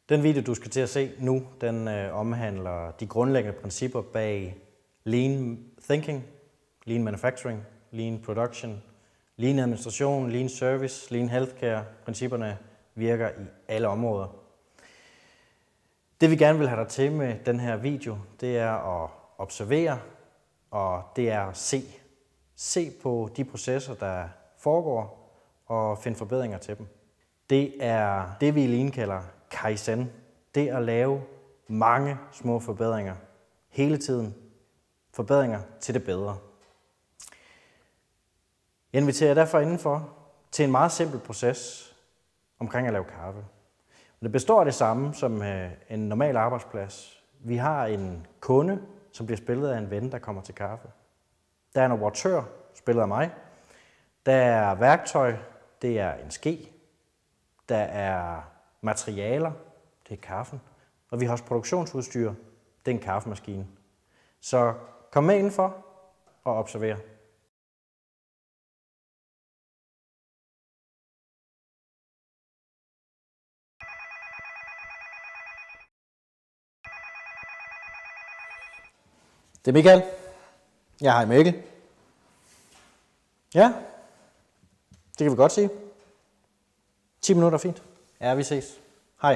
Den video, du skal til at se nu, den omhandler de grundlæggende principper bag Lean Thinking, Lean Manufacturing, Lean Production, Lean Administration, Lean Service, Lean Healthcare. Principperne virker i alle områder. Det vi gerne vil have dig til med den her video, det er at observere, og det er at se. Se på de processer, der foregår, og finde forbedringer til dem. Det er det, vi i Lean kalder Kaizen. Det at lave mange små forbedringer hele tiden. Forbedringer til det bedre. Jeg inviterer derfor indenfor til en meget simpel proces omkring at lave kaffe. Det består af det samme som en normal arbejdsplads. Vi har en kunde, som bliver spillet af en ven, der kommer til kaffe. Der er en operatør, spillet af mig. Der er værktøj, det er en ske. Der er materialer, det er kaffen. Og vi har også produktionsudstyr, det er en kaffemaskine. Så kom med indenfor og observer. Det er Michael. Ja, hej Mikkel. Ja, det kan vi godt sige. 10 minutter er fint. Ja, vi ses. Hej.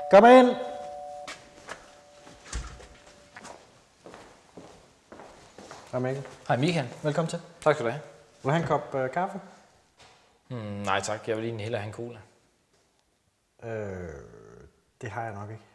Kom ind! Hej Mikkel. Hej Michael, velkommen til. Tak skal du have. Vil du have en kop kaffe? Nej tak, jeg vil egentlig hellere have en cola. Det har jeg nok ikke.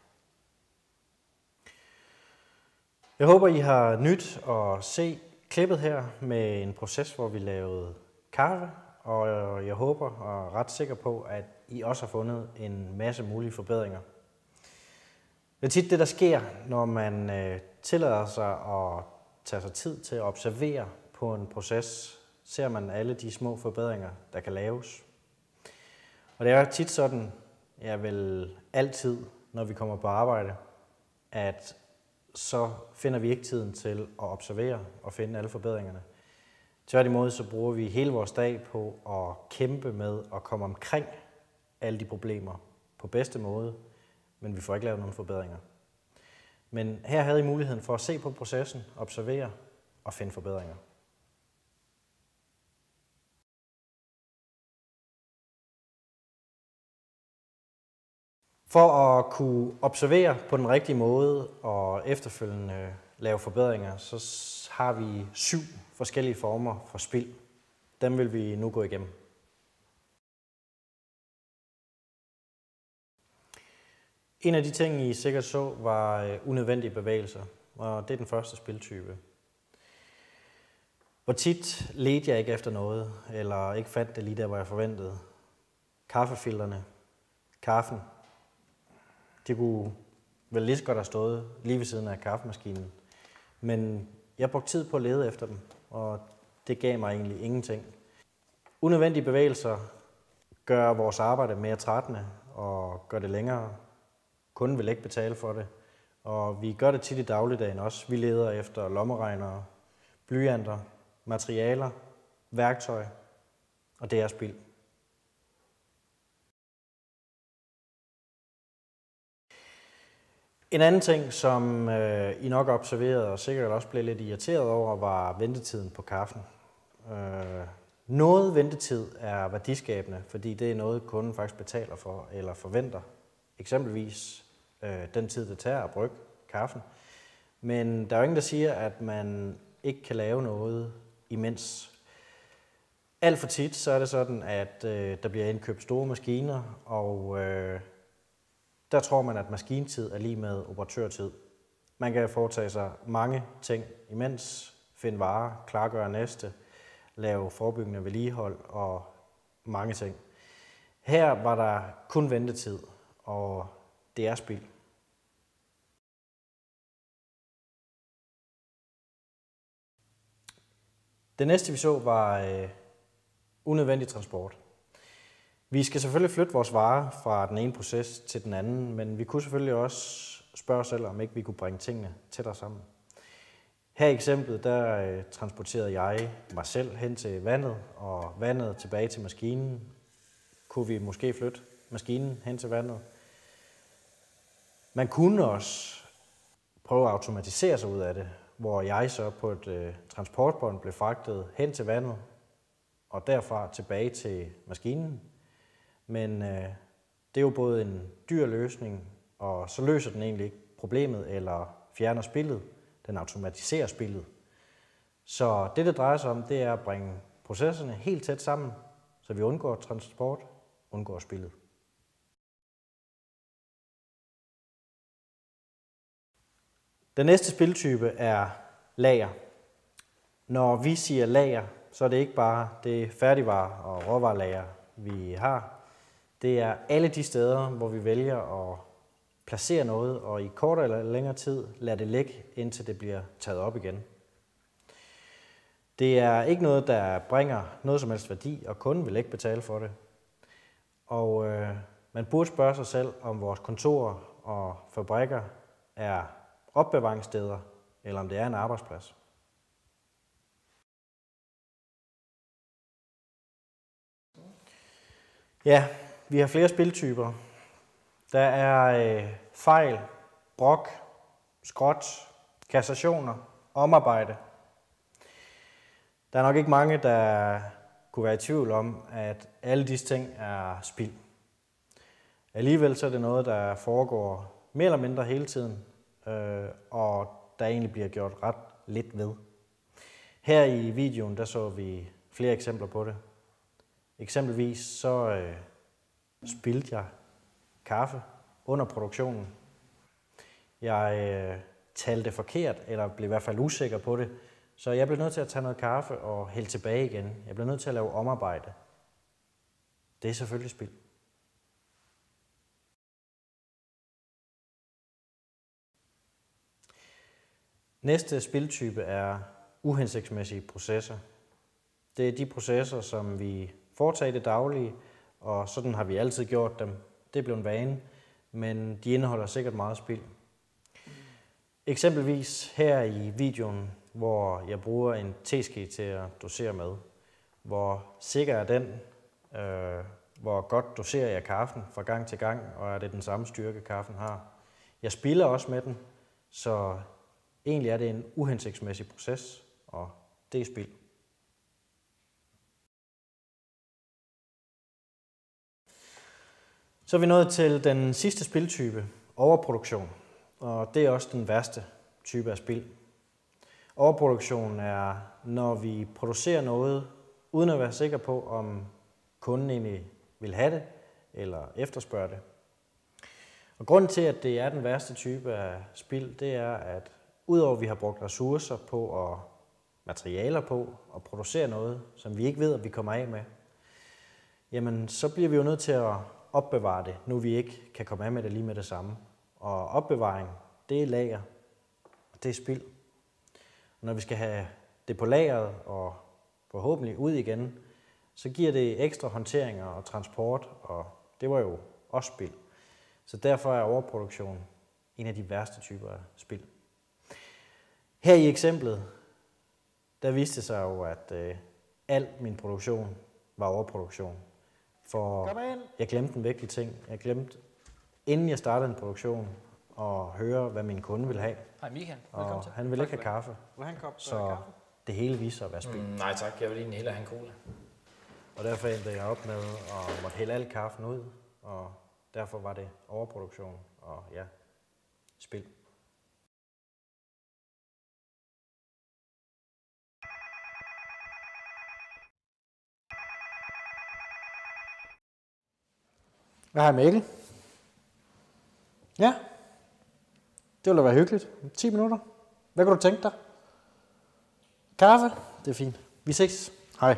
Jeg håber, I har nyt at se klippet her med en proces, hvor vi lavede kaffe. Og jeg håber og er ret sikker på, at I også har fundet en masse mulige forbedringer. Det er tit det, der sker, når man tillader sig at tage sig tid til at observere på en proces, ser man alle de små forbedringer, der kan laves. Og det er tit sådan, jeg vil altid, når vi kommer på arbejde, at så finder vi ikke tiden til at observere og finde alle forbedringerne. Tværtimod så bruger vi hele vores dag på at kæmpe med at komme omkring alle de problemer på bedste måde, men vi får ikke lavet nogen forbedringer. Men her havde I muligheden for at se på processen, observere og finde forbedringer. For at kunne observere på den rigtige måde og efterfølgende lave forbedringer, så har vi 7 forskellige former for spild. Dem vil vi nu gå igennem. En af de ting, I sikkert så, var unødvendige bevægelser, og det er den første spildtype. Hvor tit ledte jeg ikke efter noget, eller ikke fandt det lige der, hvor jeg forventede. Kaffefilterne, kaffen, det kunne vel lige så godt have stået lige ved siden af kaffemaskinen. Men jeg brugte tid på at lede efter dem, og det gav mig egentlig ingenting. Unødvendige bevægelser gør vores arbejde mere trættende og gør det længere. Kunden vil ikke betale for det, og vi gør det tit i dagligdagen også. Vi leder efter lommeregnere, blyanter, materialer, værktøj, og det er spild. En anden ting, som I nok observerede og sikkert også blev lidt irriteret over, var ventetiden på kaffen. Noget ventetid er værdiskabende, fordi det er noget, kunden faktisk betaler for eller forventer. Eksempelvis den tid, det tager at brygge kaffen. Men der er jo ingen, der siger, at man ikke kan lave noget imens. Alt for tit så er det sådan, at der bliver indkøbt store maskiner, og der tror man, at maskinetid er lige med operatørtid. Man kan foretage sig mange ting imens, finde varer, klargøre næste, lave forebyggende vedligehold og mange ting. Her var der kun ventetid, og det er spild. Det næste vi så var unødvendig transport. Vi skal selvfølgelig flytte vores varer fra den ene proces til den anden, men vi kunne selvfølgelig også spørge os selv, om ikke vi kunne bringe tingene tættere sammen. Her i eksemplet, der transporterede jeg mig selv hen til vandet, og vandet tilbage til maskinen. Kunne vi måske flytte maskinen hen til vandet? Man kunne også prøve at automatisere sig ud af det, hvor jeg så på et transportbånd blev fragtet hen til vandet, og derfra tilbage til maskinen. Men det er jo både en dyr løsning, og så løser den egentlig ikke problemet eller fjerner spildet. Den automatiserer spildet. Så det drejer sig om, det er at bringe processerne helt tæt sammen, så vi undgår transport, undgår spildet. Den næste spildtype er lager. Når vi siger lager, så er det ikke bare det færdigvarer og råvarelager, vi har. Det er alle de steder, hvor vi vælger at placere noget, og i kortere eller længere tid lade det ligge, indtil det bliver taget op igen. Det er ikke noget, der bringer noget som helst værdi, og kunden vil ikke betale for det. Og man burde spørge sig selv, om vores kontorer og fabrikker er opbevaringssteder, eller om det er en arbejdsplads. Ja, vi har flere spildtyper. Der er fejl, brok, skrot, kassationer, omarbejde. Der er nok ikke mange, der kunne være i tvivl om, at alle disse ting er spild. Alligevel så er det noget, der foregår mere eller mindre hele tiden, og der egentlig bliver gjort ret lidt ved. Her i videoen, der så vi flere eksempler på det. Eksempelvis så spildte jeg kaffe under produktionen. Jeg talte forkert, eller blev i hvert fald usikker på det, så jeg blev nødt til at tage noget kaffe og hælde tilbage igen. Jeg blev nødt til at lave omarbejde. Det er selvfølgelig spild. Næste spildtype er uhensigtsmæssige processer. Det er de processer, som vi foretager i det daglige, og sådan har vi altid gjort dem. Det er blevet en vane, men de indeholder sikkert meget spild. Eksempelvis her i videoen, hvor jeg bruger en teske til at dosere med. Hvor sikker er den? Hvor godt doserer jeg kaffen fra gang til gang, og er det den samme styrke, kaffen har? Jeg spilder også med den, så egentlig er det en uhensigtsmæssig proces, og det er spild. Så er vi nået til den sidste spildtype, overproduktion, og det er også den værste type af spild. Overproduktion er, når vi producerer noget, uden at være sikker på, om kunden egentlig vil have det, eller efterspørger det. Og grunden til, at det er den værste type af spild, det er, at udover at vi har brugt ressourcer på og materialer på at producere noget, som vi ikke ved, at vi kommer af med, jamen så bliver vi jo nødt til at opbevare det, nu vi ikke kan komme af med det lige med det samme. Og opbevaring, det er lager, og det er spild. Og når vi skal have det på lageret og forhåbentlig ud igen, så giver det ekstra håndteringer og transport, og det var jo også spild. Så derfor er overproduktion en af de værste typer af spild. Her i eksemplet, der viste det sig jo, at al min produktion var overproduktion. For jeg glemte en vigtig ting. Jeg glemte, inden jeg startede en produktion, at høre, hvad min kunde ville have. Hej Michael, velkommen til. Han ville ikke have kaffe. Vil han kop så kaffe? Det hele viste sig at være spild. Nej tak, jeg vil egentlig hellere have en cola. Og derfor endte jeg op med at måtte hælde al kaffen ud, og derfor var det overproduktion og ja, spild. Hej Mikkel. Ja, det ville da være hyggeligt. 10 minutter. Hvad kunne du tænke dig? Kaffe? Det er fint. Vi ses. Hej.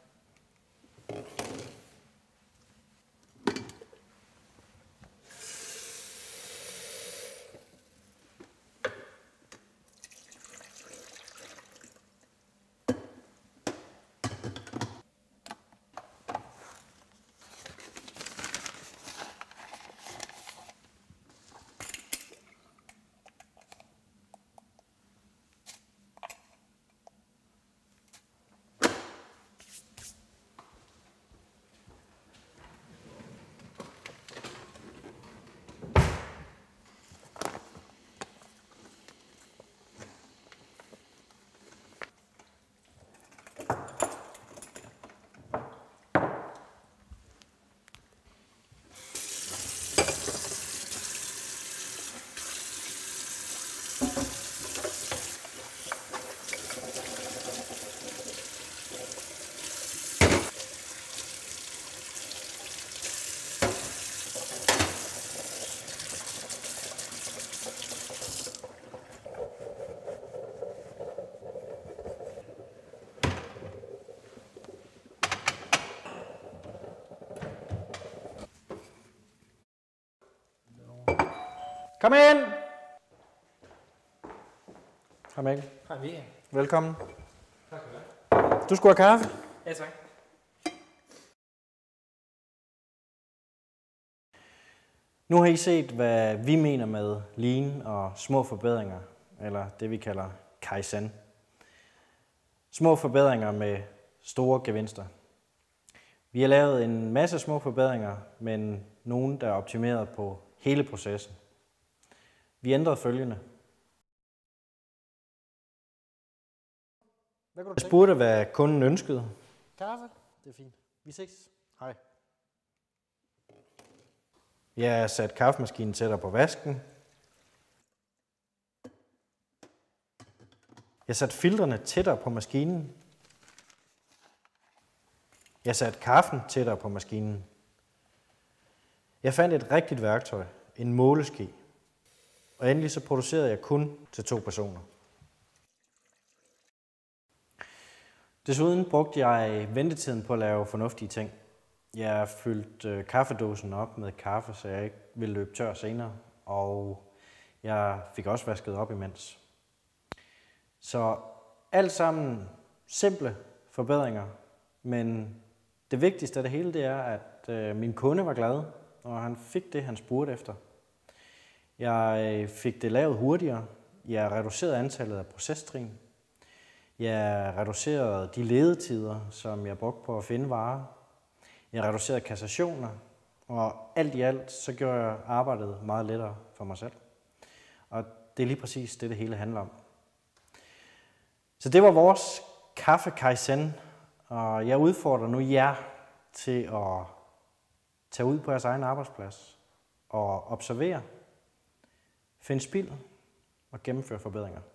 Kom ind! Hej Mikkel. Hej Michael. Velkommen. Tak skal du have. Du skulle have kaffe? Ja tak. Nu har I set, hvad vi mener med lean og små forbedringer, eller det vi kalder Kaizen. Små forbedringer med store gevinster. Vi har lavet en masse små forbedringer, men nogle, der er optimeret på hele processen. Vi ændrede følgende. Jeg spurgte, hvad kunden ønskede. Kaffe? Det er fint. Vi ses. Hej. Jeg satte kaffemaskinen tættere på vasken. Jeg satte filtrene tættere på maskinen. Jeg satte kaffen tættere på maskinen. Jeg fandt et rigtigt værktøj, en måleske. Og endelig så producerede jeg kun til 2 personer. Desuden brugte jeg ventetiden på at lave fornuftige ting. Jeg fyldte kaffedåsen op med kaffe, så jeg ikke ville løbe tør senere. Og jeg fik også vasket op imens. Så alt sammen simple forbedringer, men det vigtigste af det hele, det er, at min kunde var glad, og han fik det, han spurgte efter. Jeg fik det lavet hurtigere. Jeg reducerede antallet af procestrin. Jeg reducerede de ledetider, som jeg brugte på at finde varer. Jeg reducerede kassationer, og alt i alt, så gjorde jeg arbejdet meget lettere for mig selv. Og det er lige præcis det, det hele handler om. Så det var vores kaffe Kaizen, og jeg udfordrer nu jer til at tage ud på jeres egen arbejdsplads og observere, finde spild og gennemføre forbedringer.